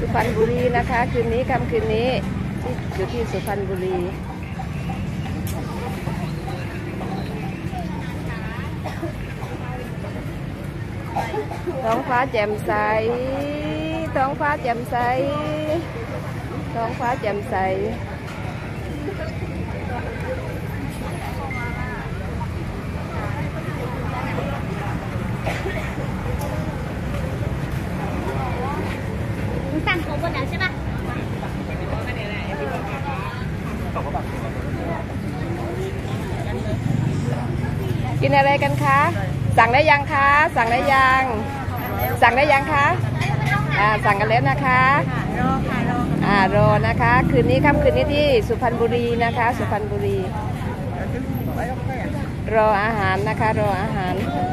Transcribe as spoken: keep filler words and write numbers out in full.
พรรณบุรีนะคะคืนนี้ค่ำคืนนี้อยู่ที่สุพรรณบุรีท้องฟ้าแจ่มใสท้องฟ้าแจ่มใสท้องฟ้าแจ่มใสสั่งของบนนั้นใช่ปะกินอะไรกันคะสั่งได้ยังคะสั่งได้ยังสั่งได้ยังคะอ่าสั่งกันแล้วนะคะรอค่ะรออ่ารอนะคะคืนนี้ค่ำคืนนี้ที่สุพรรณบุรีนะคะสุพรรณบุรีรออาหารนะคะรออาหาร